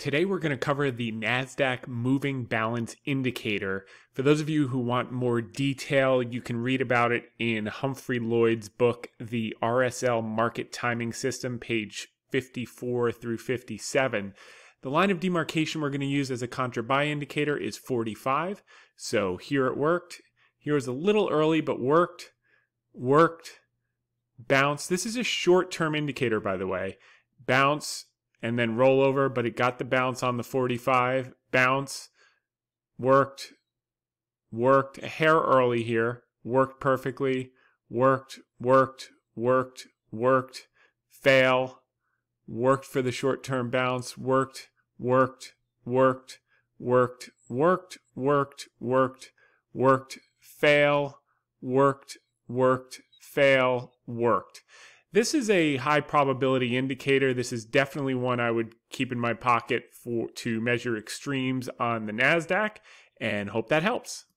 Today we're going to cover the NASDAQ Moving Balance Indicator. For those of you who want more detail, you can read about it in Humphrey Lloyd's book, The RSL Market Timing System, page 54 through 57. The line of demarcation we're going to use as a contra-buy indicator is 45. So here it worked. Here was a little early, but worked, bounce. This is a short-term indicator, by the way. Bounce, and then roll over, but it got the bounce on the 45. Bounce, worked, a hair early here, worked perfectly, worked, fail, worked for the short-term bounce, worked, fail, fail, worked. This is a high probability indicator. This is definitely one I would keep in my pocket to measure extremes on the NASDAQ, and hope that helps.